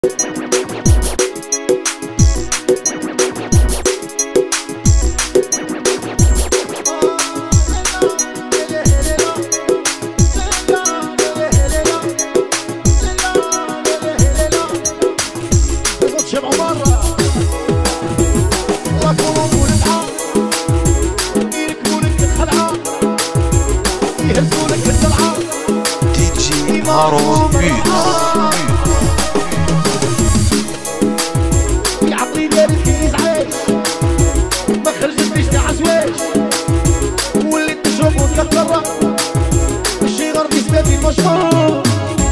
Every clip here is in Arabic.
يعطي بالك يزعج ما خرجتش تاع زواج وليت تشرب وتكرر ماشي غير بسبابي مشهور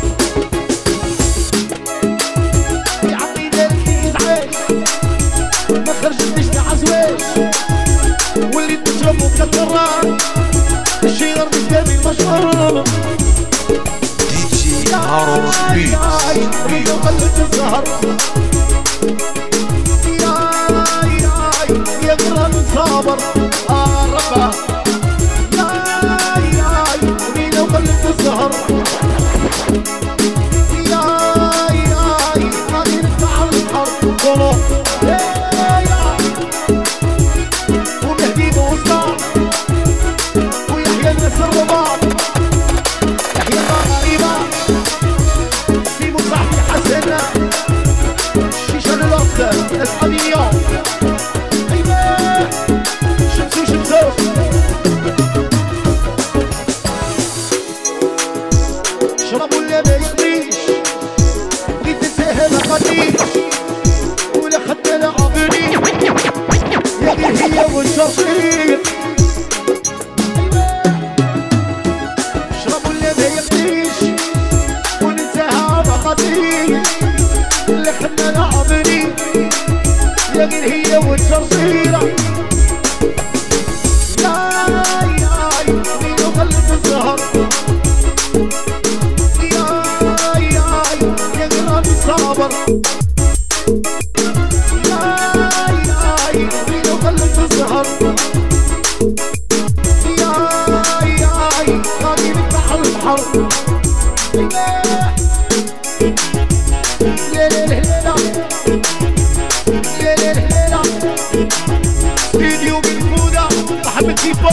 يعطي بالك يزعج ما خرجتش تاع زواج وليت تشرب وتكرر ماشي غير بسبابي مشهور هارون بيتس وقلت الزهر يا قرن صابر ربا يا وقلت الزهر غادي نفتح البحر قولوا ومهدي موسى ويحيى الناس الرباط يحيى الغريبة شيشة للأخت أسعد اليوم أيوة شمسو شمسو شربوا اللي ما يقضيش بغيت نساها ما خديش ولا خدنا لا عبري يا غير هي والشرشير شربوا اللي ما يقضيش وننساها ما خديش اللي خدنا لعبني يا غير هي والجرصيرة ياي مين وقلب الزهر ياي يا غرامي صابر ياي مين وقلب الزهر ياي غادي نفتح البحر فيديو بالمودة محمد كيفو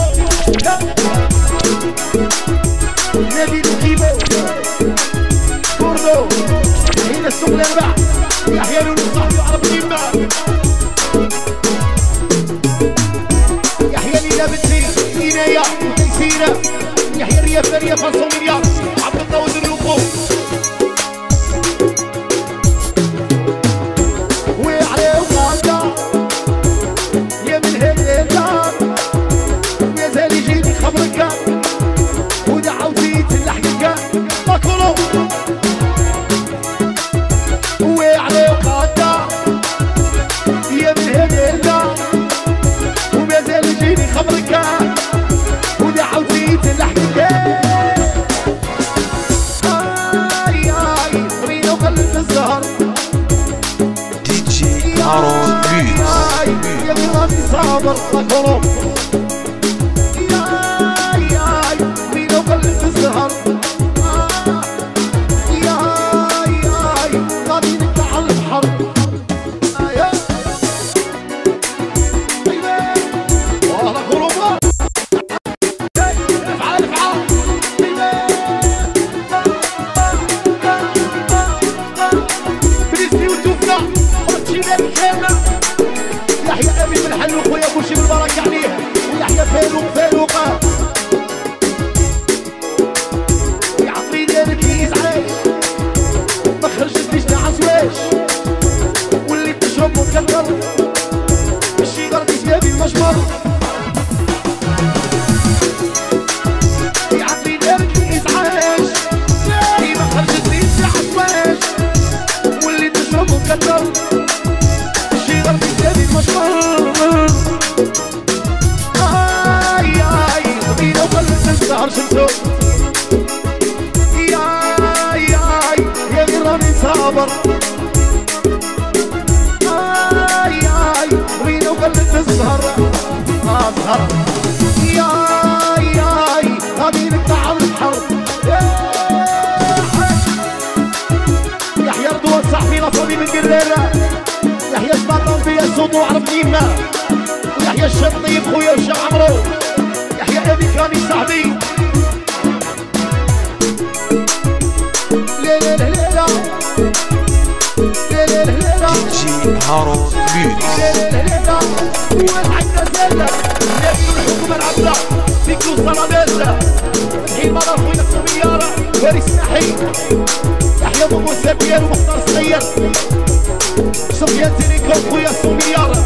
نبيل كيفو بوردو هنا السوق الأربع يحيى لولو صاحبي وعرب نيمة يحيى ليلى بنتي إنايا وتيسيرة يحيى الرياف رياف الصومية عبد الله ودر الوقوف هارون بيتس يا غرامي صابر مكروم ياي مين وقلب الزهر ياي غادي نفتح البحر والله غروبة افعل افعل بريسي وتوفنا يحيى أبي من حلو خويا كلشي بالبركة عليه ويحيى فاروقة ويعطي ديالك يزعج ما خرجتليش تاع زواج وليت تشرب وتكرر ماشي غير بسبابي المجمر يعطي ديالك يزعج ما خرجتليش تاع زواج وليت تشرب وتكرر بينا وقلب الزهر شمسو ياي يا غرامي صابر بينا وقلب الزهر زهر ياي غادي نفتح البحر يحيى رضوان صاحبي لا راسي من قريرة يحيى سباطون فيا صوت وعرف نيمة ويحيى الشطيب خويا وشا عمرو يحيى ابي كاني صاحبي ليلة ليلة ليلة ليلة DJ هارون لوكس ليلة ليلة والحاجة زلة يجي الحكومة العبدة فيكو الصنادلة الحين مرة خويا السميارة واري الساحي يحيى ابو موسى بيان ومختار صغير سفيان تيريكو خويا السميارة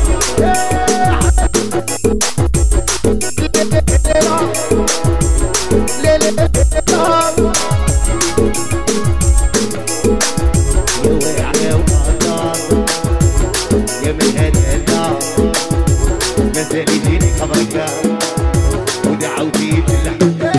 يا من هذا الدار مازال يجيني خبرك ودعوتي بالله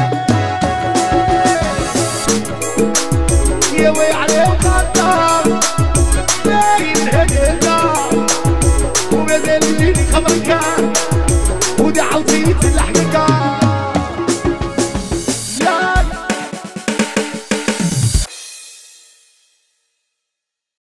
يا ويعني وقدر يا من هذا الدار ومازال يجيني خبرك ودعوتي بالله